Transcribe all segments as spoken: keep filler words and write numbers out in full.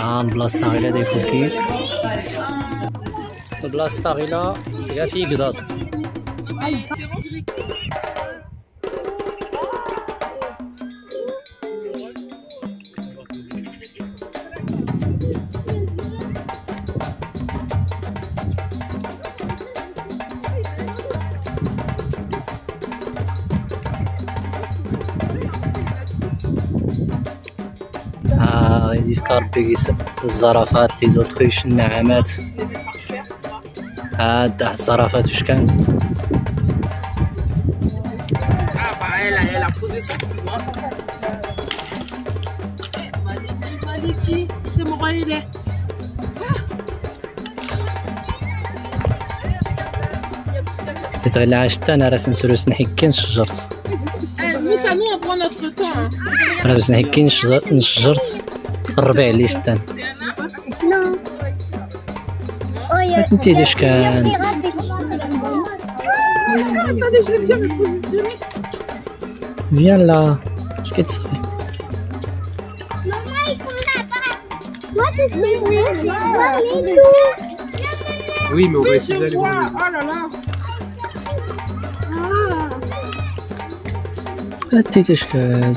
ها البلاصه غير داي فوكين البلاصه غير يا تيقضاض ها غادي في كاربيكيس الزرافات لي زوطريش النعامات ها داح الزرافات واش كان كتغلى عشتا انا راه سنسروس نحكي شجرت راه نحكي نشجرت الربيع اللي شتان انتي داش كان يلا اش كتسوي Oui, mais on va essayer d'aller voir. Oh là là. هاتي تشكاد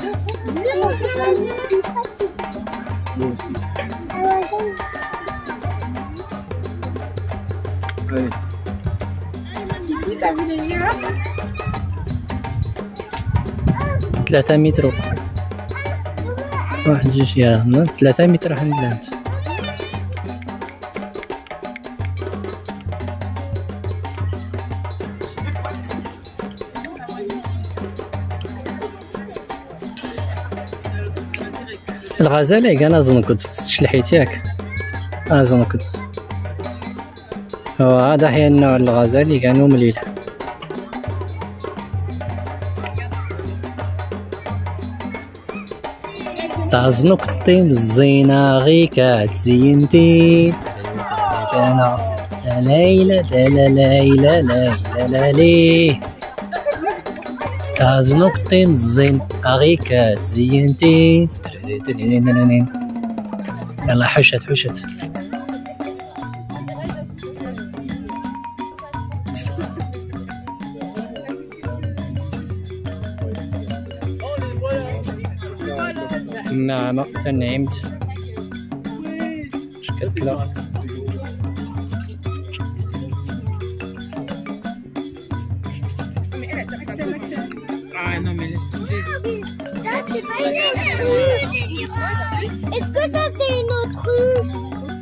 ثلاثة متر واحد جوج يا ثلاثة متر حنا بلانت الغزالة كاع انا زنقد شلحيت ياك انا زنقد هو هذا هي النوع الغزالي كانوا مليل تاع زنقطي مزينة غي كتزينتي انا لا ليلى لا لا ليلى لا لا ليه تاع زنقطي مزين غي كتزينتي يلا حشت حشت النعمة تنعمت شكلها Ah non mais laisse tomber. Ça c'est pas une autruche. Est-ce que ça c'est une autruche?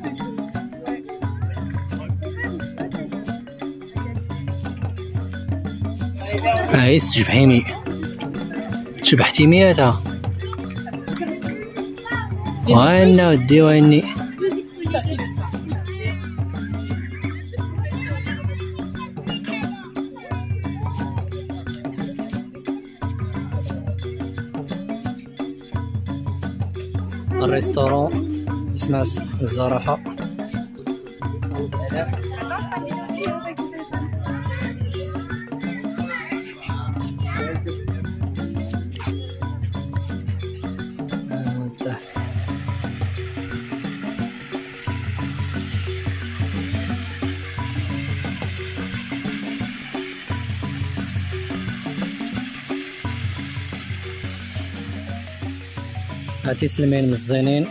هاي تشبحيني تشبحتي مياتها وانا ودي واني الريستورون اسمه الزرافة هاتي سلمين مزينين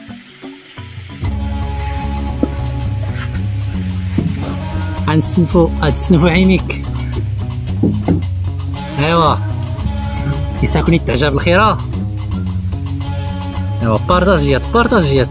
غنسنفو غتسنفو عينيك ايوا يساكني تعجب الخيرة ايوا بارطاجيات بارطاجيات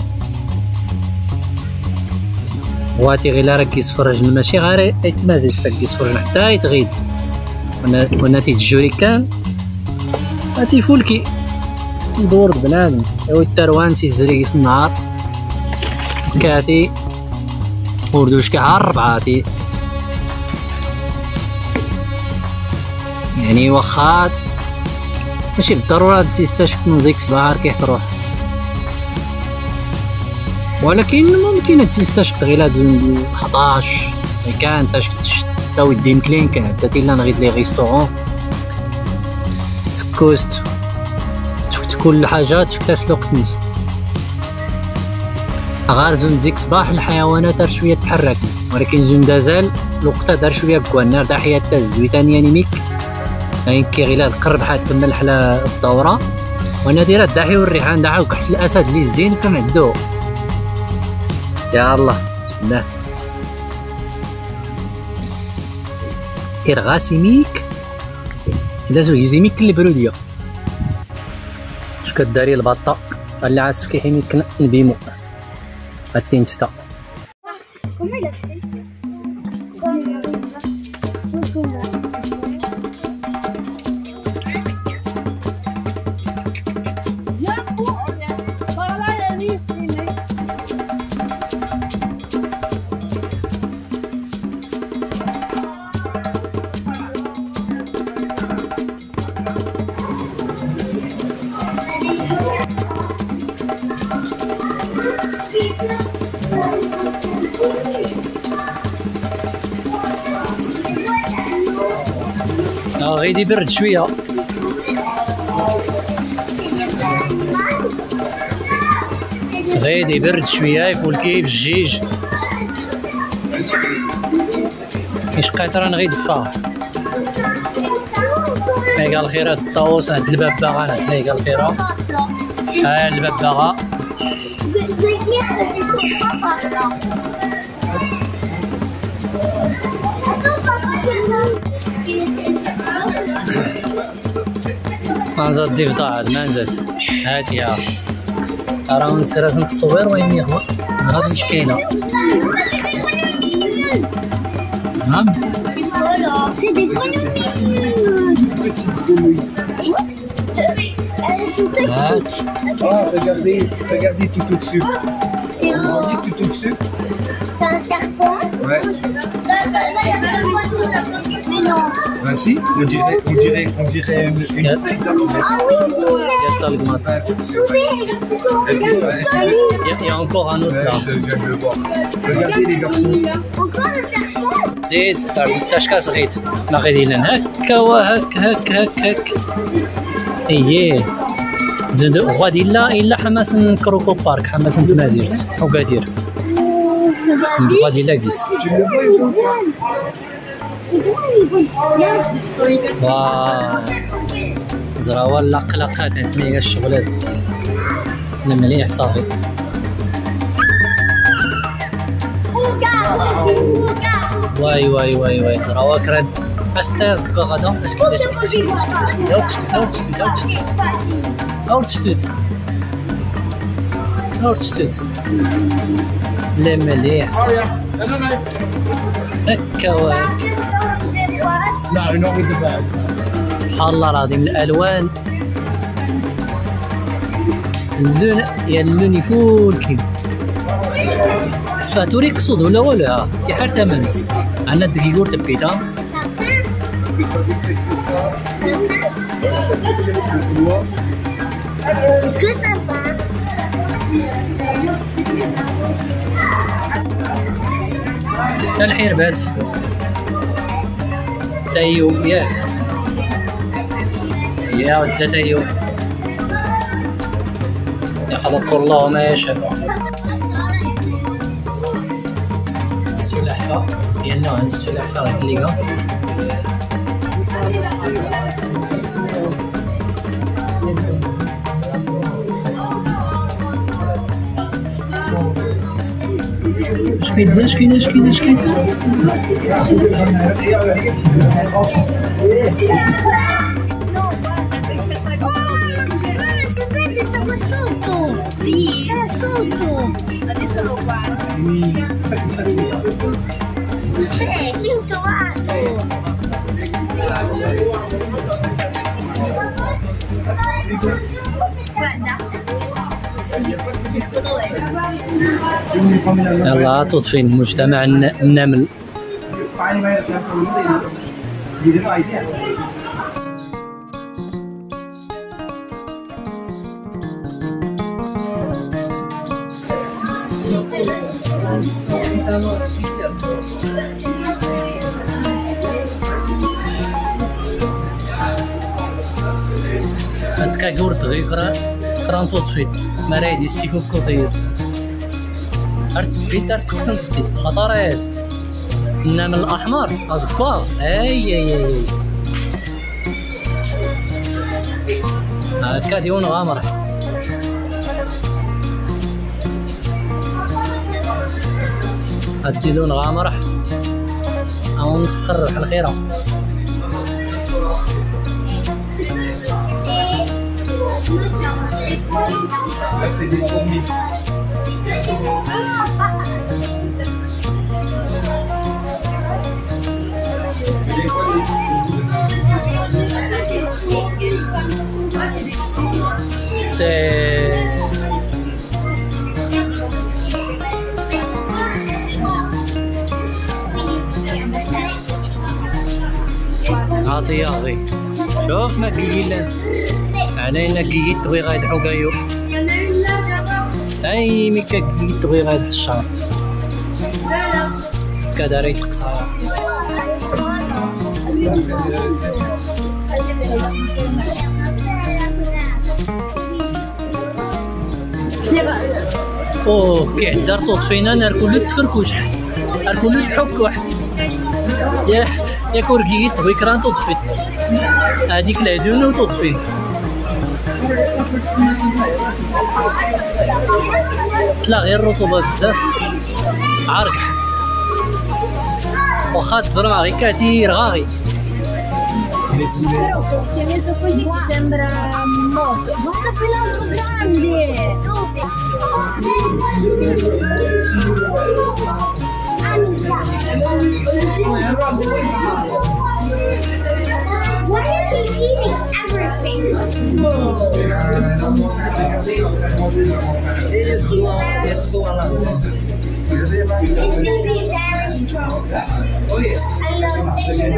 واتي غير راك كيسفرج ماشي غير مازال فاك كيسفرج حتى يتغيد وانا تيتجوري كان هاتي فولكي يدور بنادم ايوا التروان تيزريس النهار كاتي وردوش كاع ربعاتي يعني واخا ماشي بالضرورة تيستاشف من ديك الصباح كيحط روح ولكن ممكن تيستاشف غير هاد حداش كان تاش تا ودي مكلين كان حتى لا نغيد لي ريستورون سكوست كل حاجة تفكاس الوقت نس غار زون ديك صباح الحيوانات دار شويه تحرك، ولكن زون دازال الوقت دار شويه كوانا دا حياه تا الزويتان يانيميك يعني كي غير القرب حال تكمل حلا الدوره وانا دايره الداحي والريحان داعو كحس الاسد اللي زدين كم عندو. يا الله لا إرغاسيميك لازم يزيميك اللي بروديا اش كداري البطه اللي عاسف كيحيميك نبيمو غاتي نتفتا. غيدي برد شويه غيدي برد شويه يقول كيف الجيج اش قاطران غيدفا. هاي قال الخير هاد الطاووس عند الباب باغا هاي قال الخير ها الباب باغا ما نزاد ضيف ضاعت ما نزاد هاتي يا راه نسرات نتصور وين يخبط زغات مشكله. نعم C'est des grenouilles. Elles sont petites. Ah, regardez, regardez tout au-dessus. C'est Vous voyez tout au-dessus? C'est un serpent. Ouais. Mais non. Ah si, on dirait, on dirait, on dirait une, une Yep. feuille d'arbre. Ah oui, tout يا القمط يا encore un autre là. Ouais, je viens de le voir. Regardez les garçons. Encore un serpent. زيد تاشكا صغيت لا غادي لنا هكا وهك هك هك هك اييه زيد غادي لا الا حماس كروكو بارك حماس تمازيرت وقادير غادي لا كيس Tu le vois ou pas? C'est bon, il est bon. واه زراوه اللقلقات ميغا الشغلات مليح صافي. واي واي واي واي زراوه كراد اش تازكو غدا اش كيداش كيداش كيداش كيداش كيداش اوت شتوت اوت شتوت لا مليح هكا وهكا. سبحان الله العظيم الالوان اللون يا اللون يفول كيما فاتوري قصود ولا ولا تي حار تمنس عندنا الدقيقور تبيتا Est-ce que ça va? الحربات تايو ياك يا ود تايو يخلق الله ما يشاء. السلحفاة ديالنا عن السلحفاة راك ليكا اش كيتزا اش كاين اش كاين اش كاين Sì, era sotto. Adesso lo guardo. C'è, chi ho trovato? Guarda. يلا تطفي مجتمع النمل. هتكا جورت غير كران تطفيت مرايدي السيكو كوطير ارت فيت ارت قسم دي خطرات إنما الأحمر أزكوا أي أي أي هكا ديون غامرة هادي لون غامرة أو نسقر في الخيرة عاطي يا غي شوف ما كيلان علينا كي تبغي غايد حكايو اي ميكا كي تبغي غايد الشهر كداري تقصها اوه كي حدار طوطفينا نركلو تفركوش نركلو تحك واحد يا يا كوركي تبغي كران تطفيت هذيك العدون وتطفي طلع غير الرطوبة بزاف عرق واخا تزرع غير كثير غاغي Se è messo così sembra morto. Guarda quell'altro grande! Why is he eating everything? It's gonna be very strong. I love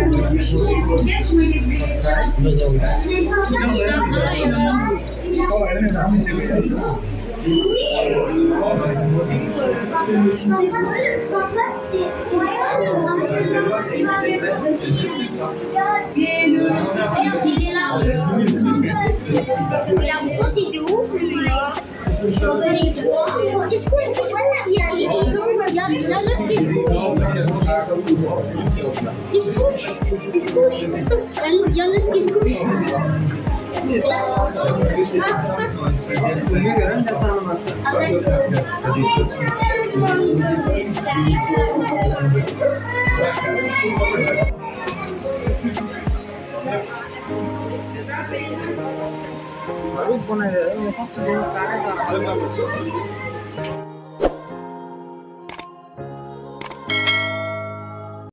Il a grossi de ouf lui là. Est-ce que je vois la bien il y a l'œuf qui se couche. Il se couche. Il se couche. Il y a l'œuf qui se couche. معروف هنا